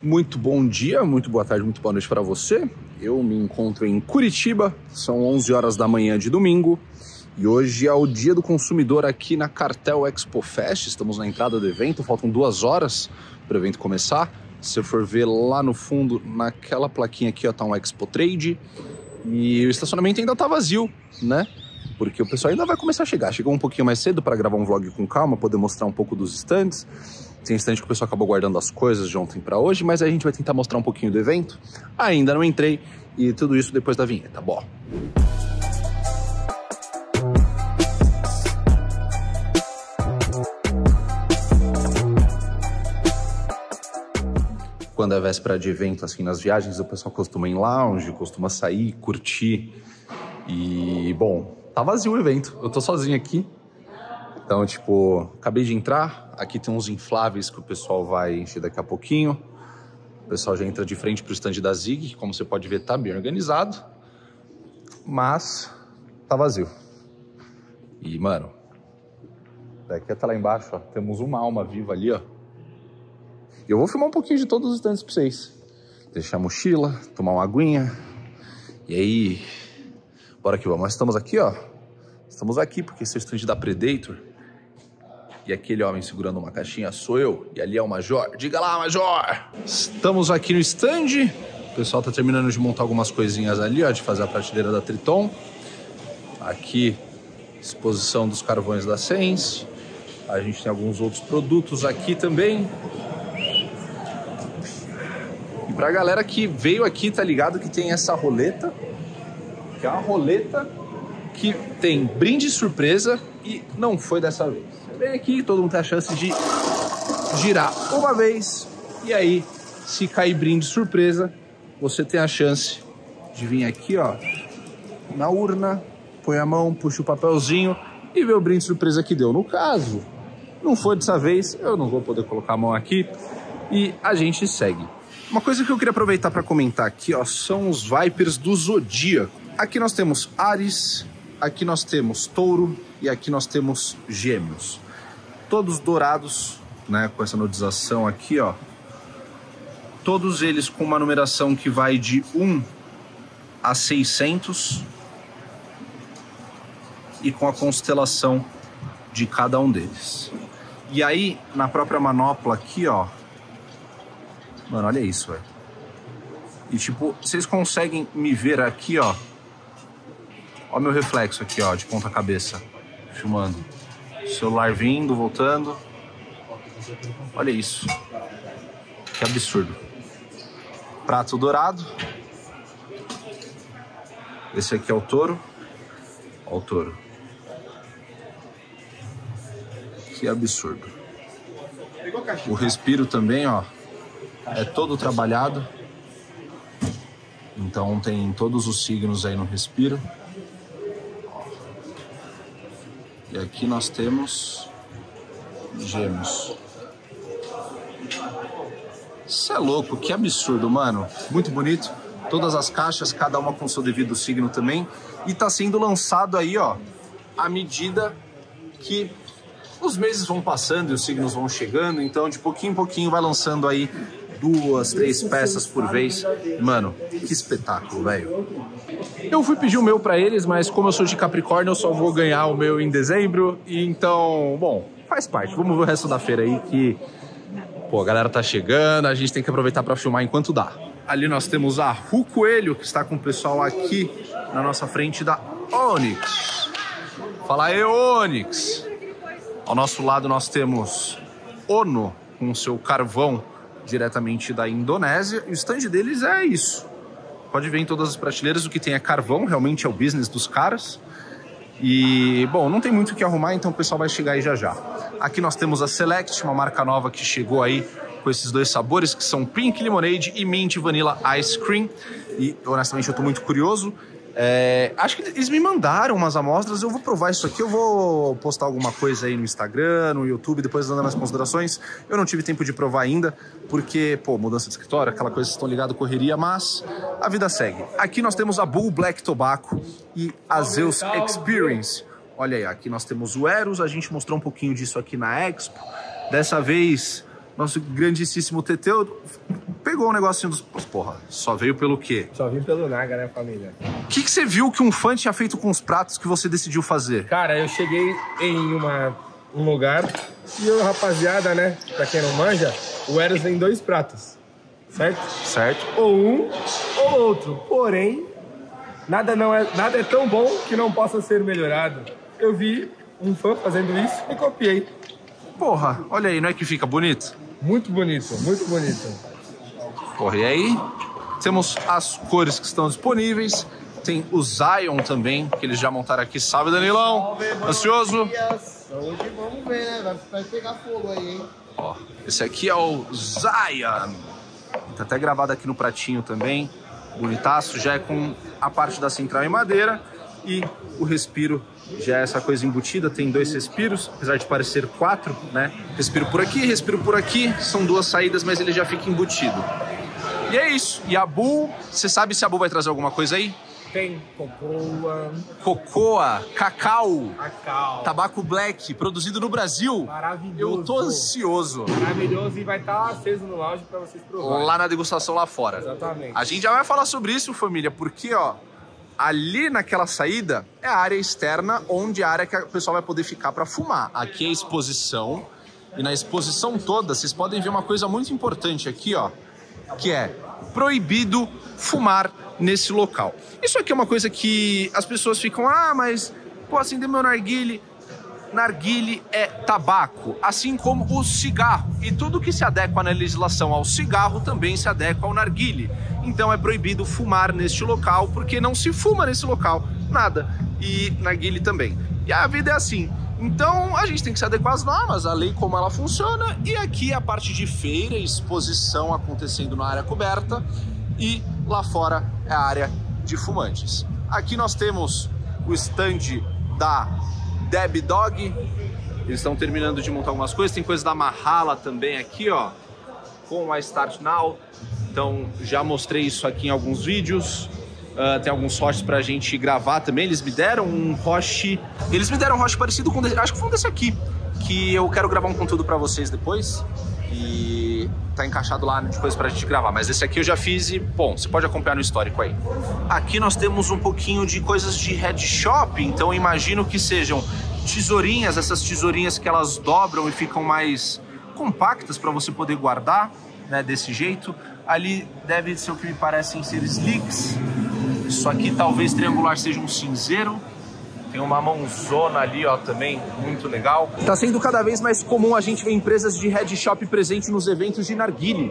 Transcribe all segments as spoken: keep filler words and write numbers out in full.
Muito bom dia, muito boa tarde, muito boa noite para você. Eu me encontro em Curitiba, são onze horas da manhã de domingo e hoje é o dia do consumidor aqui na Cartel Expo Fest. Estamos na entrada do evento, faltam duas horas para o evento começar. Se você for ver lá no fundo, naquela plaquinha aqui, ó, tá um Expo Trade e o estacionamento ainda tá vazio, né? Porque o pessoal ainda vai começar a chegar. Chegou um pouquinho mais cedo para gravar um vlog com calma, poder mostrar um pouco dos estandes. Tem estande que o pessoal acabou guardando as coisas de ontem para hoje, mas a gente vai tentar mostrar um pouquinho do evento. Ainda não entrei e tudo isso depois da vinheta, bom. Quando é véspera de evento, assim, nas viagens, o pessoal costuma ir em lounge, costuma sair, curtir. E, bom, tá vazio o evento. Eu tô sozinho aqui. Então, tipo, acabei de entrar. Aqui tem uns infláveis que o pessoal vai encher daqui a pouquinho. O pessoal já entra de frente pro stand da Zig, que, como você pode ver, tá bem organizado. Mas tá vazio. E, mano, daqui até lá embaixo, ó, temos uma alma viva ali, ó. E eu vou filmar um pouquinho de todos os stands pra vocês. Deixar a mochila, tomar uma aguinha. E aí, bora que vamos. Nós estamos aqui, ó. Estamos aqui porque esse é o stand da Predator. E aquele homem segurando uma caixinha sou eu. E ali é o Major. Diga lá, Major! Estamos aqui no stand. O pessoal tá terminando de montar algumas coisinhas ali, ó. De fazer a prateleira da Triton. Aqui, exposição dos carvões da Sense. A gente tem alguns outros produtos aqui também. E pra galera que veio aqui, tá ligado que tem essa roleta. Que é uma roleta que tem brinde surpresa e não foi dessa vez. Você vem aqui, todo mundo tem a chance de girar uma vez e aí, se cair brinde surpresa, você tem a chance de vir aqui, ó, na urna, põe a mão, puxa o papelzinho e vê o brinde surpresa que deu. No caso, não foi dessa vez, eu não vou poder colocar a mão aqui e a gente segue. Uma coisa que eu queria aproveitar para comentar aqui, ó, são os Vipers do Zodíaco. Aqui nós temos Ares, aqui nós temos Touro e aqui nós temos Gêmeos. Todos dourados, né, com essa nodização aqui, ó. Todos eles com uma numeração que vai de um a seiscentos e com a constelação de cada um deles. E aí, na própria manopla aqui, ó. Mano, olha isso, velho. E tipo, vocês conseguem me ver aqui, ó. Ó meu reflexo aqui, ó, de ponta cabeça, filmando. Celular vindo, voltando. Olha isso. Que absurdo. Prato dourado. Esse aqui é o touro. Ó o touro. Que absurdo. O respiro também, ó, é todo trabalhado. Então tem todos os signos aí no respiro. E aqui nós temos Gêmeos. Isso é louco, que absurdo, mano. Muito bonito. Todas as caixas, cada uma com seu devido signo também. E tá sendo lançado aí, ó, à medida que os meses vão passando e os signos vão chegando. Então, de pouquinho em pouquinho, vai lançando aí duas, três peças por vez. Mano, que espetáculo, velho. Eu fui pedir o meu pra eles, mas como eu sou de Capricórnio, eu só vou ganhar o meu em dezembro. E então, bom, faz parte. Vamos ver o resto da feira aí que, pô, a galera tá chegando, a gente tem que aproveitar pra filmar enquanto dá. Ali nós temos a Ru Coelho, que está com o pessoal aqui na nossa frente da Onyx. Fala aí, Onyx. Ao nosso lado nós temos Ono, com seu carvão diretamente da Indonésia. E o stand deles é isso. Pode ver em todas as prateleiras, o que tem é carvão, realmente é o business dos caras. E, bom, não tem muito o que arrumar, então o pessoal vai chegar aí já já. Aqui nós temos a Select, uma marca nova que chegou aí com esses dois sabores, que são Pink Lemonade e Mint Vanilla Ice Cream. E, honestamente, eu tô muito curioso. É, acho que eles me mandaram umas amostras, eu vou provar isso aqui, eu vou postar alguma coisa aí no Instagram, no YouTube, depois dando as considerações. Eu não tive tempo de provar ainda, porque, pô, mudança de escritório, aquela coisa, vocês estão ligados, correria, mas a vida segue. Aqui nós temos a Bull Black Tobacco e a Zeus Experience. Olha aí, aqui nós temos o Eros, a gente mostrou um pouquinho disso aqui na Expo. Dessa vez, nosso grandíssimo Teteu pegou o negocinho dos... Porra, só veio pelo quê? Só vim pelo Naga, né, família? O que, que você viu que um fã tinha feito com os pratos que você decidiu fazer? Cara, eu cheguei em uma, um lugar e eu, rapaziada, né, pra quem não manja, o Eros tem dois pratos, certo? Certo. Ou um ou outro. Porém, nada, não é, nada é tão bom que não possa ser melhorado. Eu vi um fã fazendo isso e copiei. Porra, olha aí, não é que fica bonito? Muito bonito, muito bonito. Porra, e aí temos as cores que estão disponíveis. Tem o Zion também, que eles já montaram aqui. Salve, Danilão! Salve, ansioso? Hoje vamos ver, né? Vai pegar fogo aí, hein? Ó, esse aqui é o Zion. Tá até gravado aqui no pratinho também. Bonitaço, já é com a parte da central em madeira. E o respiro já é essa coisa embutida, tem dois respiros, apesar de parecer quatro, né? Respiro por aqui, respiro por aqui, são duas saídas, mas ele já fica embutido. E é isso. E a Bull, você sabe se a Bull vai trazer alguma coisa aí? Tem cocoa. Cocoa, cacau, Cacau. tabaco black, produzido no Brasil. Maravilhoso. Eu tô ansioso. Maravilhoso e vai estar aceso no lounge pra vocês provarem. Lá na degustação lá fora. Exatamente. A gente já vai falar sobre isso, família, porque, ó, ali naquela saída é a área externa, onde é a área que o pessoal vai poder ficar para fumar. Aqui é a exposição, e na exposição toda vocês podem ver uma coisa muito importante aqui, ó, que é proibido fumar nesse local. Isso aqui é uma coisa que as pessoas ficam, ah, mas, pô, acender meu narguile. Narguile é tabaco, assim como o cigarro. E tudo que se adequa na legislação ao cigarro também se adequa ao narguile. Então é proibido fumar neste local, porque não se fuma nesse local, nada. E narguile também. E a vida é assim. Então a gente tem que se adequar às normas, a lei como ela funciona. E aqui a parte de feira, exposição acontecendo na área coberta. E lá fora é a área de fumantes. Aqui nós temos o stand da Deb Dog. Eles estão terminando de montar algumas coisas. Tem coisa da Mahala também aqui, ó, com a Start Now. Então já mostrei isso aqui em alguns vídeos. Uh, tem alguns hosts pra gente gravar também. Eles me deram um host. Eles me deram um host parecido com desse, acho que foi um desse aqui, que eu quero gravar um conteúdo pra vocês depois. E tá encaixado lá depois pra gente gravar. Mas esse aqui eu já fiz e, bom, você pode acompanhar no histórico aí. Aqui nós temos um pouquinho de coisas de head shop. Então eu imagino que sejam tesourinhas, essas tesourinhas que elas dobram e ficam mais compactas para você poder guardar, né, desse jeito. Ali deve ser o que me parecem ser slicks. Isso aqui talvez triangular seja um cinzeiro. Tem uma mãozona ali, ó, também, muito legal. Tá sendo cada vez mais comum a gente ver empresas de head shop presente nos eventos de narguile.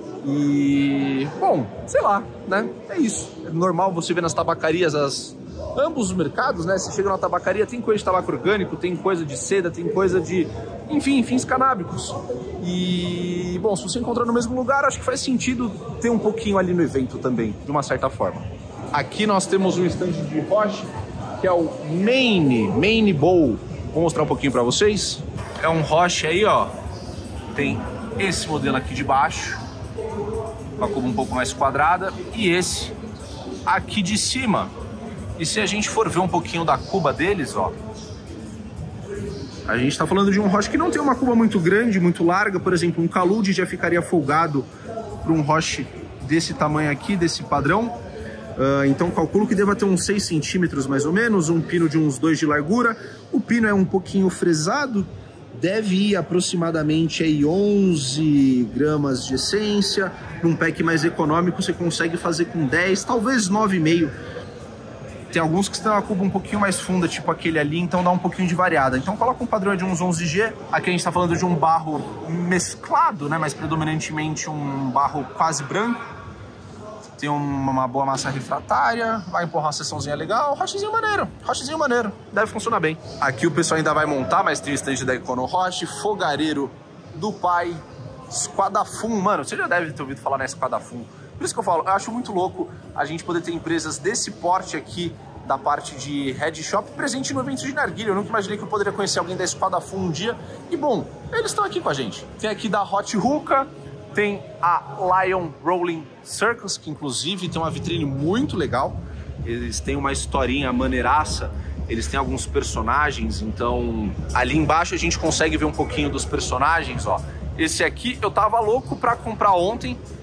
E, bom, sei lá, né? É isso. É normal você ver nas tabacarias as... ambos os mercados, né? Você chega na tabacaria, tem coisa de tabaco orgânico, tem coisa de seda, tem coisa de... enfim, fins canábicos. E, bom, se você encontrar no mesmo lugar, acho que faz sentido ter um pouquinho ali no evento também, de uma certa forma. Aqui nós temos um stand de roche, que é o Maine, Maine Bowl. Vou mostrar um pouquinho pra vocês. É um roche aí, ó. Tem esse modelo aqui de baixo, uma cuba um pouco mais quadrada, e esse aqui de cima. E se a gente for ver um pouquinho da cuba deles, ó, a gente tá falando de um roche que não tem uma cuba muito grande, muito larga. Por exemplo, um Calude já ficaria folgado para um roche desse tamanho aqui, desse padrão. Uh, então calculo que deva ter uns seis centímetros mais ou menos, um pino de uns dois de largura. O pino é um pouquinho fresado, deve ir aproximadamente aí onze gramas de essência. Num pack mais econômico você consegue fazer com dez, talvez nove vírgula cinco. Tem alguns que têm uma cuba um pouquinho mais funda, tipo aquele ali, então dá um pouquinho de variada. Então coloca um padrão de uns onze G. Aqui a gente está falando de um barro mesclado, né, mas predominantemente um barro quase branco. Tem uma boa massa refratária, vai empurrar uma sessãozinha legal, rochezinho maneiro, rochezinho maneiro, deve funcionar bem. Aqui o pessoal ainda vai montar, mas tem o stand da Econo Roche, fogareiro do pai, Esquadafum. Mano, você já deve ter ouvido falar na Esquadafum. Por isso que eu falo, eu acho muito louco a gente poder ter empresas desse porte aqui, da parte de head shop, presente no evento de narguilha. Eu nunca imaginei que eu poderia conhecer alguém da Esquadafum um dia. E bom, eles estão aqui com a gente. Tem aqui da Hot Hookah, tem a Lion Rolling Circus, que inclusive tem uma vitrine muito legal. Eles têm uma historinha maneiraça, eles têm alguns personagens, então ali embaixo a gente consegue ver um pouquinho dos personagens, ó. Esse aqui eu tava louco pra comprar ontem,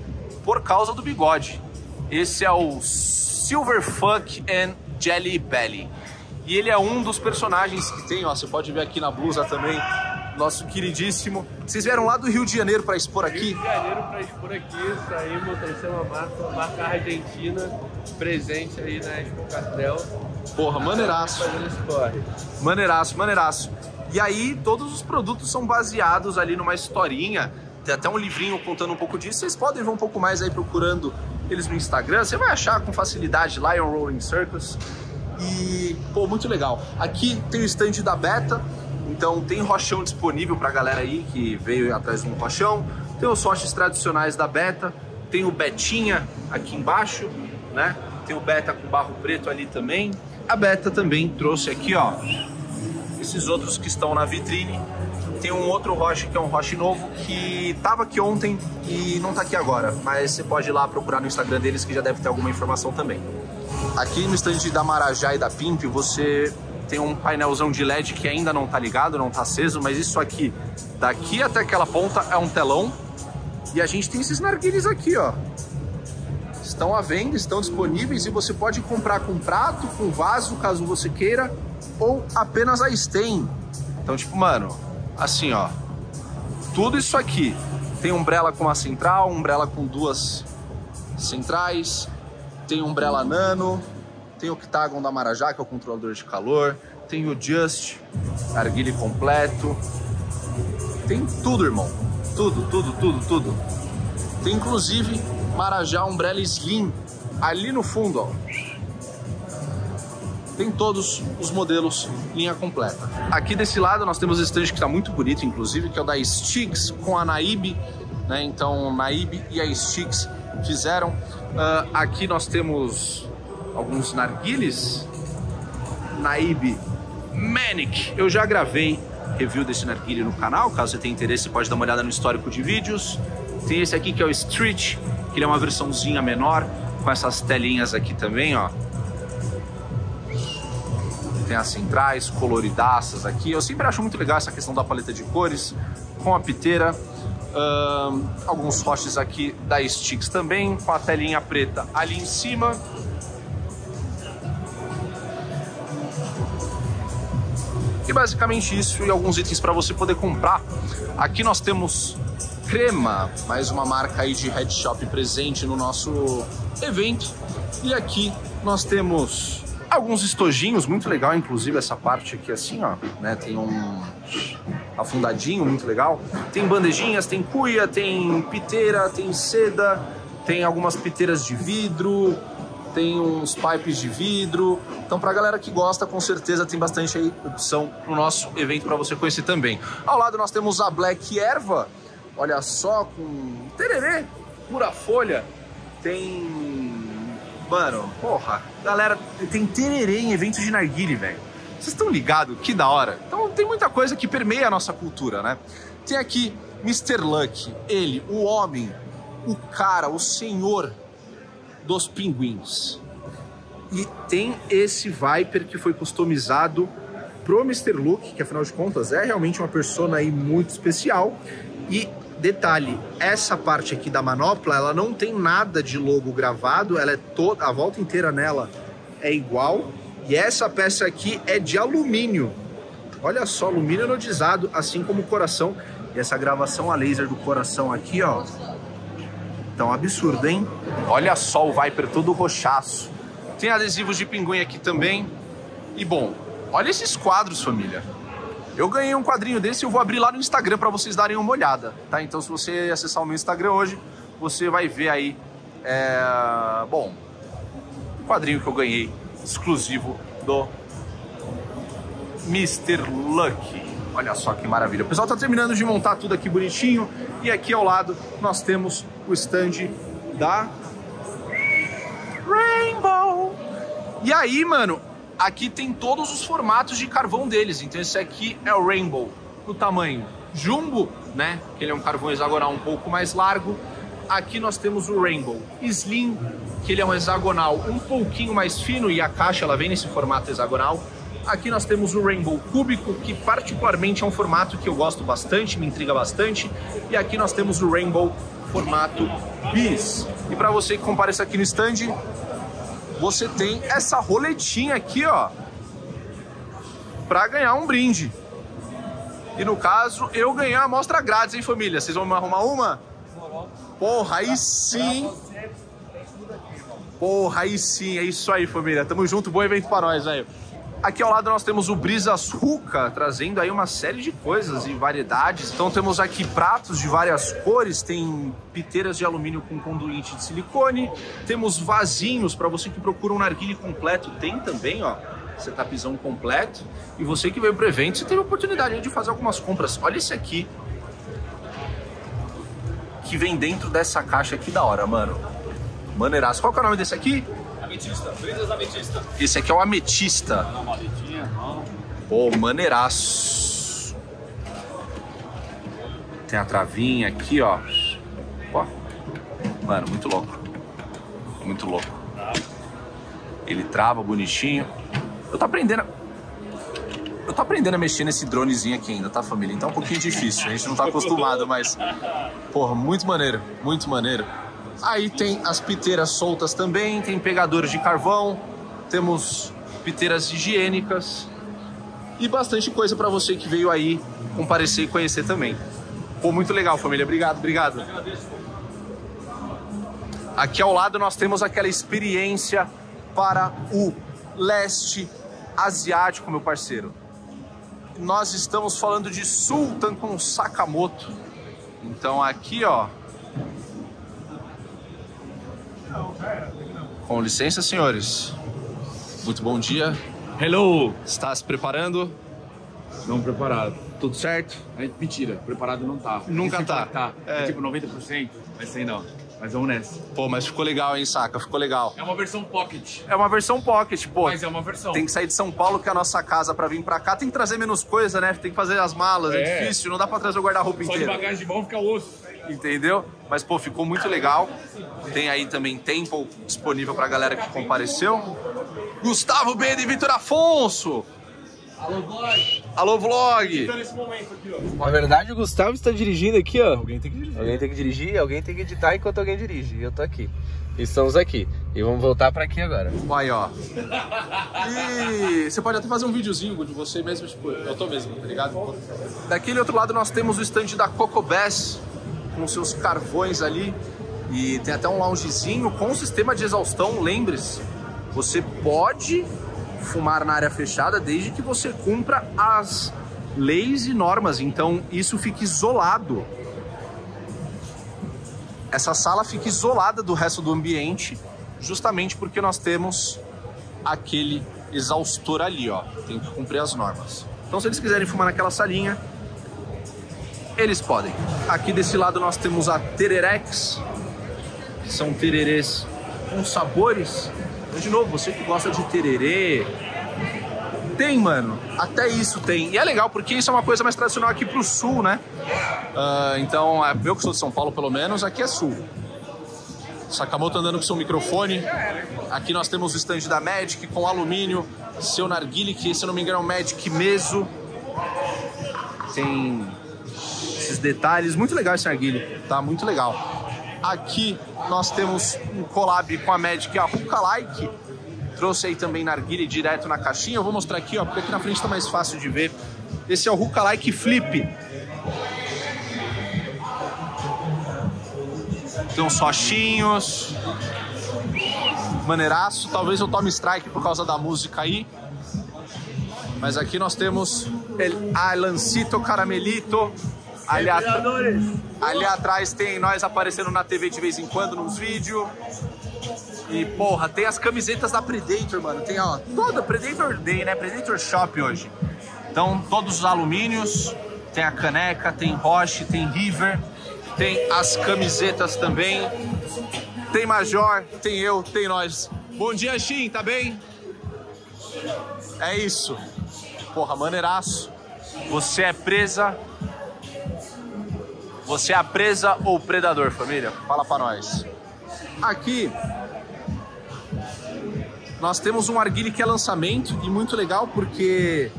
por causa do bigode. Esse é o Silver Fuck and Jelly Belly. E ele é um dos personagens que tem, ó, você pode ver aqui na blusa também, nosso queridíssimo. Vocês vieram lá do Rio de Janeiro para expor aqui? Rio de Janeiro para expor aqui, saímos, trouxemos uma marca, uma marca argentina, presente aí na Expo Cartel. Porra, maneiraço. Fazendo esse corre. Maneiraço, maneiraço. E aí, todos os produtos são baseados ali numa historinha. Tem até um livrinho contando um pouco disso. Vocês podem ver um pouco mais aí procurando eles no Instagram. Você vai achar com facilidade Lion Rolling Circus. E, pô, muito legal. Aqui tem o stand da Beta. Então tem rochão disponível pra galera aí que veio atrás de um rochão. Tem os roches tradicionais da Beta. Tem o Betinha aqui embaixo, né? Tem o Beta com barro preto ali também. A Beta também trouxe aqui, ó, esses outros que estão na vitrine. Tem um outro roche que é um roche novo que tava aqui ontem e não tá aqui agora. Mas você pode ir lá procurar no Instagram deles que já deve ter alguma informação também. Aqui no stand da Marajá e da Pimp você tem um painelzão de L E D que ainda não tá ligado, não tá aceso, mas isso aqui, daqui até aquela ponta é um telão. E a gente tem esses narguilés aqui, ó. Estão à venda, estão disponíveis e você pode comprar com prato, com vaso, caso você queira, ou apenas a stem. Então, tipo, mano, assim, ó, tudo isso aqui. Tem umbrella com uma central, umbrella com duas centrais, tem umbrella nano, tem o Octagon da Marajá, que é o controlador de calor, tem o Just, narguilé completo, tem tudo, irmão, tudo, tudo, tudo, tudo. Tem inclusive Marajá Umbrella Slim ali no fundo, ó. Tem todos os modelos, linha completa. Aqui desse lado nós temos esse stand que está muito bonito, inclusive, que é o da Styx com a Naib, né? Então Naib e a Styx fizeram. Uh, aqui nós temos alguns narguilés. Naib Manic. Eu já gravei review desse narguilé no canal, caso você tenha interesse pode dar uma olhada no histórico de vídeos. Tem esse aqui que é o Street, que ele é uma versãozinha menor, com essas telinhas aqui também, ó. Tem as centrais coloridaças aqui. Eu sempre acho muito legal essa questão da paleta de cores, com a piteira. Um, alguns roches aqui da Styx também, com a telinha preta ali em cima. E basicamente isso, e alguns itens para você poder comprar. Aqui nós temos Crema, mais uma marca aí de head shop presente no nosso evento. E aqui nós temos alguns estojinhos, muito legal, inclusive essa parte aqui assim, ó, né, tem um afundadinho muito legal. Tem bandejinhas, tem cuia, tem piteira, tem seda, tem algumas piteiras de vidro, tem uns pipes de vidro. Então pra galera que gosta, com certeza tem bastante aí opção no nosso evento para você conhecer também. Ao lado nós temos a Black Erva, olha só, com tererê, pura folha. Tem... Mano, porra, galera, tem tererê em eventos de narguilé, velho. Vocês estão ligados? Que da hora. Então tem muita coisa que permeia a nossa cultura, né? Tem aqui mister Luck, ele, o homem, o cara, o senhor dos pinguins. E tem esse Viper que foi customizado pro mister Luck, que afinal de contas é realmente uma persona aí muito especial. E detalhe, essa parte aqui da manopla, ela não tem nada de logo gravado, ela é toda, a volta inteira nela é igual. E essa peça aqui é de alumínio. Olha só, alumínio anodizado, assim como o coração. E essa gravação a laser do coração aqui, ó. Então, absurdo, hein? Olha só o Viper todo roxaço. Tem adesivos de pinguim aqui também. E bom, olha esses quadros, família. Eu ganhei um quadrinho desse e eu vou abrir lá no Instagram para vocês darem uma olhada, tá? Então, se você acessar o meu Instagram hoje, você vai ver aí, é... bom, o quadrinho que eu ganhei, exclusivo do mister Luck. Olha só que maravilha. O pessoal tá terminando de montar tudo aqui bonitinho. E aqui ao lado nós temos o stand da Rainbow. E aí, mano, aqui tem todos os formatos de carvão deles. Então esse aqui é o Rainbow no tamanho jumbo, né? Que ele é um carvão hexagonal um pouco mais largo. Aqui nós temos o Rainbow Slim, que ele é um hexagonal um pouquinho mais fino e a caixa ela vem nesse formato hexagonal. Aqui nós temos o Rainbow Cúbico, que particularmente é um formato que eu gosto bastante, me intriga bastante. E aqui nós temos o Rainbow formato bis. E para você que compareça aqui no stand, você tem essa roletinha aqui, ó, para ganhar um brinde. E no caso, eu ganhei a amostra grátis, hein, família? Vocês vão me arrumar uma? Porra, aí sim! Porra, aí sim, é isso aí, família. Tamo junto, bom evento para nós, velho. Aqui ao lado nós temos o Brisas Hookah, trazendo aí uma série de coisas e variedades. Então temos aqui pratos de várias cores, tem piteiras de alumínio com conduíte de silicone, temos vasinhos para você que procura um narguilé completo, tem também, ó, setupzão completo. E você que veio pro evento, você teve a oportunidade de fazer algumas compras. Olha esse aqui, que vem dentro dessa caixa aqui da hora, mano. Maneiraço. Qual que é o nome desse aqui? Ametista, Brisas Ametista. Esse aqui é o Ametista. Não, maletinha, não. Pô, maneiraço. Tem a travinha aqui, ó. Pô. Mano, muito louco. Muito louco. Ele trava bonitinho. Eu tô aprendendo... Eu tô aprendendo a mexer nesse dronezinho aqui ainda, tá, família? Então é um pouquinho difícil. A gente não tá acostumado, mas... Porra, muito maneiro. Muito maneiro. Aí tem as piteiras soltas também, tem pegadores de carvão, temos piteiras higiênicas e bastante coisa para você que veio aí comparecer e conhecer também. Pô, muito legal, família. Obrigado, obrigado. Aqui ao lado nós temos aquela experiência para o leste asiático, meu parceiro. Nós estamos falando de Sultan com Sakamoto. Então aqui, ó, com licença, senhores. Muito bom dia. Hello! Está se preparando? Não preparado. Tudo certo? É, mentira, preparado não tá. Nunca Esse tá. tá. É. É. é tipo noventa por cento, mas sei não. Mas vamos nessa. Pô, mas ficou legal, hein, Saka? Ficou legal. É uma versão pocket. É uma versão pocket, pô. Mas é uma versão. Tem que sair de São Paulo, que é a nossa casa, pra vir pra cá. Tem que trazer menos coisa, né? Tem que fazer as malas, é, é difícil. Não dá pra trazer o guarda-roupa Só inteiro. de bagagem de mão fica osso. Entendeu? Mas, pô, ficou muito legal. Tem aí também tempo disponível pra galera que compareceu. Gustavo Beda e Vitor Afonso. Alô, vlog. Alô, vlog. Tô nesse momento aqui, ó. Na verdade, o Gustavo está dirigindo aqui, ó. Alguém tem que dirigir. Alguém tem que dirigir, alguém tem que editar enquanto alguém dirige. E eu tô aqui. E estamos aqui. E vamos voltar pra aqui agora. Aí, ó. E você pode até fazer um videozinho de você mesmo, tipo, eu tô mesmo, tá ligado? Daquele outro lado nós temos o stand da Coco Bass, com seus carvões ali. E tem até um loungezinho com sistema de exaustão, lembre-se. Você pode fumar na área fechada desde que você cumpra as leis e normas. Então isso fica isolado. Essa sala fica isolada do resto do ambiente, justamente porque nós temos aquele exaustor ali, ó. Tem que cumprir as normas. Então, se eles quiserem fumar naquela salinha, eles podem. Aqui desse lado nós temos a Tererex, que são tererês com sabores. Então, de novo, você que gosta de tererê, tem, mano, até isso tem. E é legal porque isso é uma coisa mais tradicional aqui pro sul, né? Uh, então, eu que sou de São Paulo, pelo menos, aqui é sul. Sakamoto andando com seu microfone. Aqui nós temos o stand da Magic com alumínio, seu narguilé, que se eu não me engano é um Magic Meso. Tem esses detalhes, muito legal esse narguilé, tá? Muito legal. Aqui nós temos um collab com a Magic, a Hookah Like. Trouxe aí também narguilé direto na caixinha. Eu vou mostrar aqui, ó, porque aqui na frente tá mais fácil de ver. Esse é o Hookah Like Flip. Tem uns sochinhos. Maneiraço. Talvez eu tome strike por causa da música aí. Mas aqui nós temos El Alancito Caramelito. Ali, at... ali atrás tem nós aparecendo na T V de vez em quando, nos vídeos. E, porra, tem as camisetas da Predator, mano. Tem, ó, toda Predator Day, né? Predator Shop hoje. Então, todos os alumínios. Tem a caneca, tem Roche, tem River. Tem as camisetas também. Tem Major, tem eu, tem nós. Bom dia, Shin, tá bem? É isso. Porra, maneiraço. Você é presa... Você é a presa ou o predador, família? Fala pra nós. Aqui... nós temos um narguilé que é lançamento e muito legal porque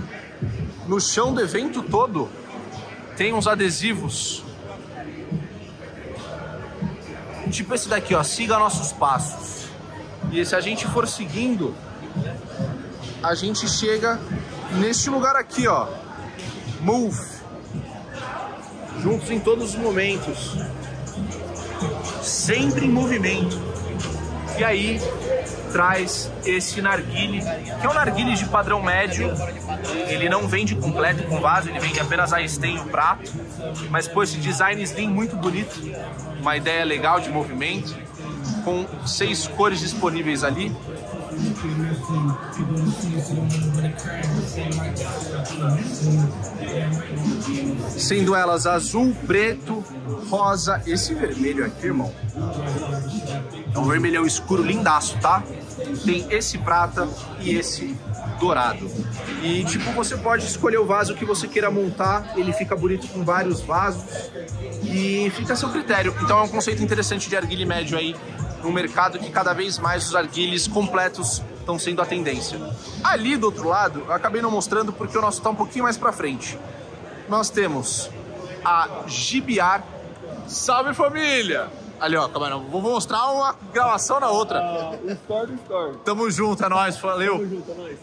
no chão do evento todo tem uns adesivos tipo esse daqui, ó, siga nossos passos. E se a gente for seguindo, a gente chega neste lugar aqui, ó, Move. Juntos em todos os momentos, sempre em movimento. E aí traz esse narguile, que é um narguile de padrão médio. Ele não vende completo com vaso, ele vende apenas a stem e o prato. Mas pô, esse design slim muito bonito, uma ideia legal de movimento, com seis cores disponíveis ali. Sendo elas azul, preto, rosa, esse vermelho aqui, irmão, é um vermelhão escuro lindaço, tá? Tem esse prata e esse dourado. E tipo, você pode escolher o vaso que você queira montar, ele fica bonito com vários vasos e fica a seu critério. Então é um conceito interessante de arguile médio aí, no mercado que cada vez mais os arguiles completos estão sendo a tendência. Ali do outro lado, eu acabei não mostrando porque o nosso está um pouquinho mais para frente. Nós temos a Gibiar. Salve, família! Ali, ó, calma aí, vou mostrar uma gravação na outra. Uh, story, story. Tamo junto, é nóis, valeu. Tamo junto, é nóis.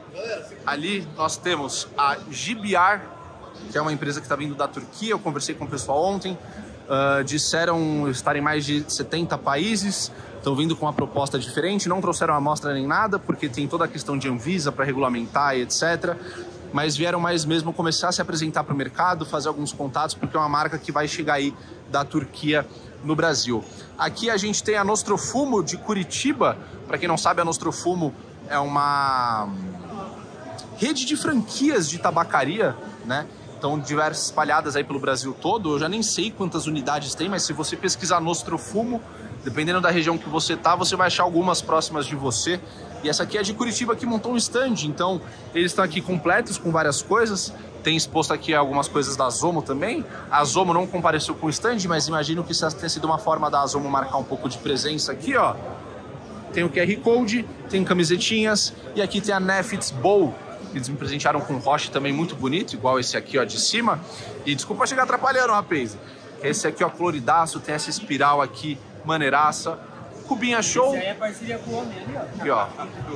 Ali nós temos a Gibiar, que é uma empresa que está vindo da Turquia. Eu conversei com o pessoal ontem. Uh, disseram estar em mais de setenta países, estão vindo com uma proposta diferente, não trouxeram amostra nem nada, porque tem toda a questão de Anvisa para regulamentar e etcétera. Mas vieram mais mesmo começar a se apresentar para o mercado, fazer alguns contatos, porque é uma marca que vai chegar aí da Turquia no Brasil. Aqui a gente tem a Nostrofumo de Curitiba. Para quem não sabe, a Nostrofumo é uma rede de franquias de tabacaria, né? Então, diversas espalhadas aí pelo Brasil todo. Eu já nem sei quantas unidades tem, mas se você pesquisar Nostrofumo, dependendo da região que você tá, você vai achar algumas próximas de você. E essa aqui é de Curitiba, que montou um stand. Então, eles estão aqui completos com várias coisas. Tem exposto aqui algumas coisas da Zomo também. A Zomo não compareceu com o stand, mas imagino que isso tenha sido uma forma da Zomo marcar um pouco de presença aqui, ó. Tem o Q R Code, tem camisetinhas. E aqui tem a Nefits Bowl. Eles me presentearam com um roche também muito bonito, igual esse aqui, ó, de cima. E desculpa chegar atrapalhando, rapaz. Esse aqui, ó, floridaço, tem essa espiral aqui, maneiraça. Cubinha show. Esse aí é parceria com o homem ali, ó. Aqui, ó.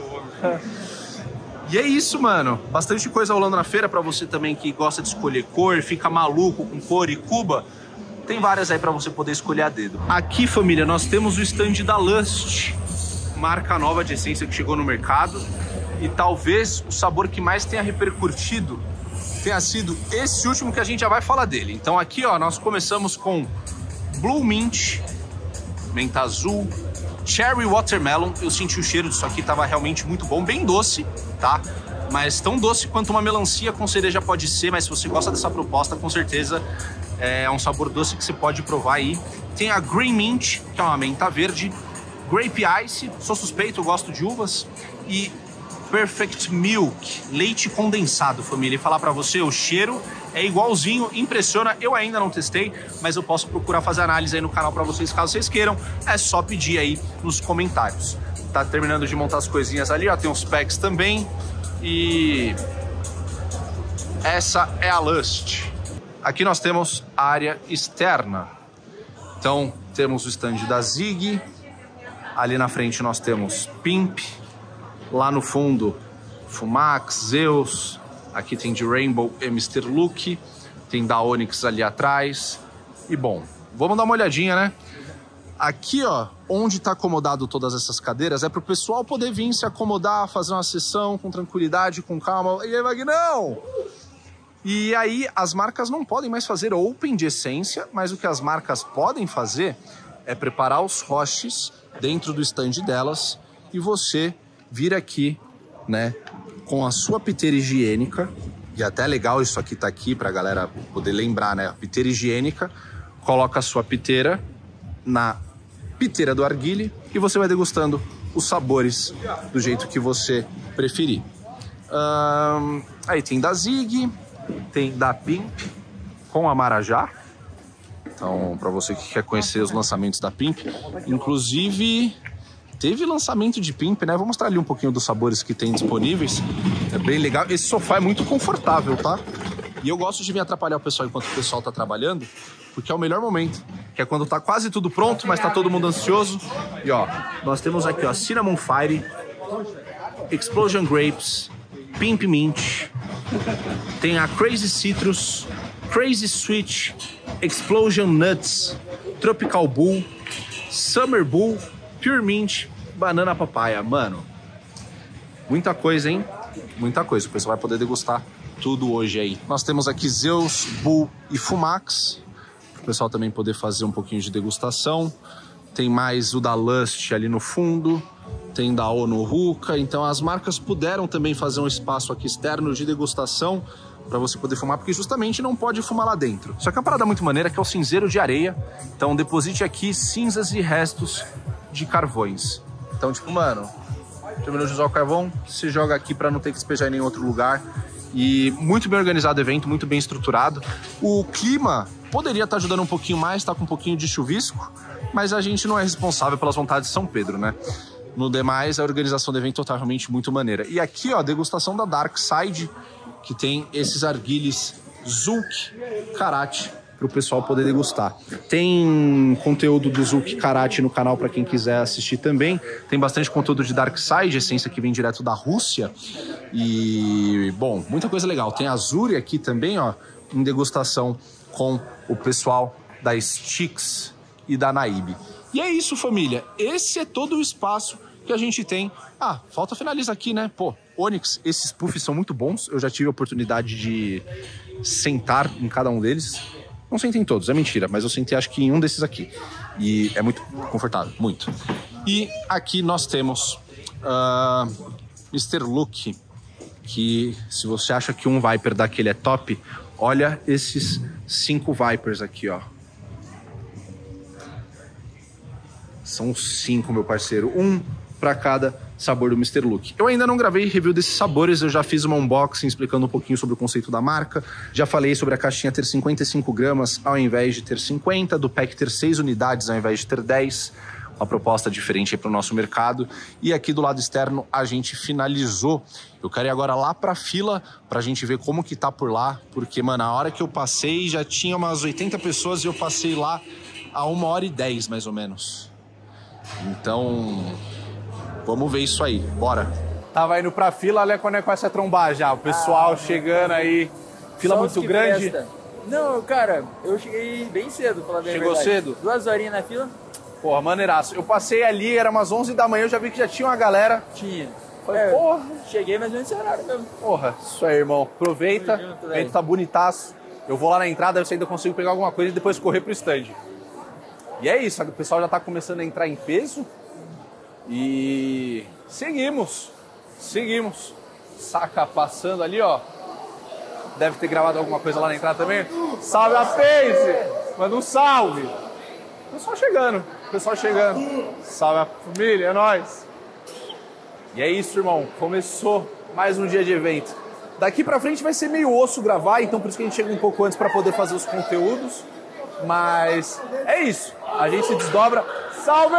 E é isso, mano. Bastante coisa rolando na feira pra você também que gosta de escolher cor, fica maluco com cor e cuba. Tem várias aí pra você poder escolher a dedo. Aqui, família, nós temos o stand da Lust, marca nova de essência que chegou no mercado. E talvez o sabor que mais tenha repercutido tenha sido esse último que a gente já vai falar dele. Então aqui, ó, nós começamos com Blue Mint, menta azul, Cherry Watermelon. Eu senti o cheiro disso aqui, tava realmente muito bom, bem doce, tá? Mas tão doce quanto uma melancia com cereja pode ser, mas se você gosta dessa proposta, com certeza é um sabor doce que você pode provar aí. Tem a Green Mint, que é uma menta verde, Grape Ice, sou suspeito, eu gosto de uvas, e Perfect Milk, leite condensado, família. E falar pra você, o cheiro é igualzinho, impressiona. Eu ainda não testei, mas eu posso procurar fazer análise aí no canal pra vocês, caso vocês queiram. É só pedir aí nos comentários. Tá terminando de montar as coisinhas ali, ó, tem uns packs também. E essa é a Lust. Aqui nós temos a área externa. Então, temos o stand da Zig. Ali na frente nós temos Pimp. Lá no fundo, Fumax, Zeus. Aqui tem de Rainbow e mister Luke. Tem da Onyx ali atrás. E bom, vamos dar uma olhadinha, né? Aqui, ó, onde tá acomodado todas essas cadeiras, é pro pessoal poder vir se acomodar, fazer uma sessão com tranquilidade, com calma. E aí, Magnão? E aí, as marcas não podem mais fazer open de essência, mas o que as marcas podem fazer é preparar os roches dentro do stand delas e você vir aqui, né, com a sua piteira higiênica, e até legal isso aqui tá aqui pra galera poder lembrar, né, a piteira higiênica, coloca a sua piteira na piteira do arguile e você vai degustando os sabores do jeito que você preferir. Um, aí tem da Zig, tem da Pimp com a Marajá. Então, para você que quer conhecer os lançamentos da Pimp, inclusive teve lançamento de Pimp, né? Vou mostrar ali um pouquinho dos sabores que tem disponíveis. É bem legal. Esse sofá é muito confortável, tá? E eu gosto de vir atrapalhar o pessoal enquanto o pessoal tá trabalhando, porque é o melhor momento. Que que é quando tá quase tudo pronto, mas tá todo mundo ansioso. E ó, nós temos aqui ó, Cinnamon Fire, Explosion Grapes, Pimp Mint, tem a Crazy Citrus, Crazy Sweet, Explosion Nuts, Tropical Bull, Summer Bull, Pure Mint, Banana Papaya. Mano, muita coisa, hein? Muita coisa. O pessoal vai poder degustar tudo hoje aí. Nós temos aqui Zeus, Bull e Fumax, para o pessoal também poder fazer um pouquinho de degustação. Tem mais o da Lust ali no fundo, tem da Ono Hookah. Então as marcas puderam também fazer um espaço aqui externo de degustação para você poder fumar, porque justamente não pode fumar lá dentro. Só que a parada muito maneira é que é o cinzeiro de areia. Então deposite aqui cinzas e restos de carvões. Então, tipo, mano, terminou de usar o carvão, se joga aqui para não ter que despejar em nenhum outro lugar. E muito bem organizado o evento, muito bem estruturado. O clima poderia estar ajudando um pouquinho mais, tá com um pouquinho de chuvisco, mas a gente não é responsável pelas vontades de São Pedro, né? No demais, a organização do evento tá realmente muito maneira. E aqui, ó, a degustação da Dark Side, que tem esses arguilhos Zulk Karate para o pessoal poder degustar. Tem conteúdo do Zulk Karate no canal para quem quiser assistir também. Tem bastante conteúdo de Dark Side, essência que vem direto da Rússia. E, bom, muita coisa legal. Tem a Azuri aqui também, ó, em degustação com o pessoal da Sticks e da Naib. E é isso, família. Esse é todo o espaço que a gente tem. Ah, falta finalizar aqui, né? Pô, Onyx, esses puffs são muito bons. Eu já tive a oportunidade de sentar em cada um deles. Não sentei em todos, é mentira, mas eu sentei acho que em um desses aqui. E é muito confortável, muito. E aqui nós temos uh, mister Luke, que se você acha que um Viper daquele é top, olha esses cinco Vipers aqui, ó. São cinco, meu parceiro. Um para cada sabor do mister Luke. Eu ainda não gravei review desses sabores, eu já fiz uma unboxing explicando um pouquinho sobre o conceito da marca. Já falei sobre a caixinha ter cinquenta e cinco gramas ao invés de ter cinquenta, do pack ter seis unidades ao invés de ter dez. Uma proposta diferente para o nosso mercado. E aqui do lado externo a gente finalizou. Eu quero ir agora lá para a fila para a gente ver como que tá por lá, porque, mano, a hora que eu passei já tinha umas oitenta pessoas e eu passei lá a uma hora e dez, mais ou menos. Então, vamos ver isso aí, bora. Tava indo pra fila, olha quando é com essa trombar já. O pessoal ah, chegando aí. Fila muito grande. Presta. Não, cara, eu cheguei bem cedo, falar bem a verdade. Chegou cedo? Duas horinhas na fila. Porra, maneiraço. Eu passei ali, era umas onze da manhã, eu já vi que já tinha uma galera. Tinha. Falei, é, porra. Cheguei mais ou menos nesse horário mesmo. Porra, isso aí, irmão. Aproveita. Junto, o evento tá bonitaço. Eu vou lá na entrada, eu sei ainda consigo pegar alguma coisa e depois correr pro stand. E é isso, o pessoal já tá começando a entrar em peso. E seguimos, seguimos. Saca passando ali, ó. Deve ter gravado alguma coisa lá na entrada também. Salve a Pace! Manda um salve! Pessoal chegando, pessoal chegando. Salve a família, é nóis! E é isso, irmão. Começou mais um dia de evento. Daqui pra frente vai ser meio osso gravar, então por isso que a gente chega um pouco antes pra poder fazer os conteúdos. Mas é isso. A gente se desdobra. Salve!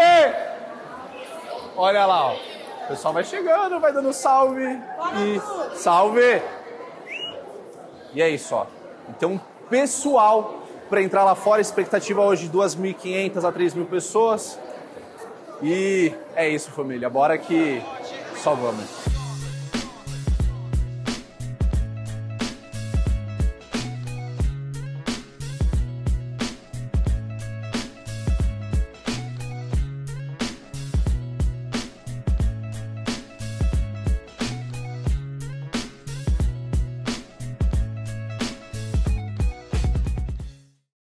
Olha lá, ó. O pessoal vai chegando, vai dando salve. E salve! E é isso, ó. Então, pessoal, para entrar lá fora, expectativa hoje de duas mil e quinhentas a três mil pessoas. E é isso, família. Bora que só vamos.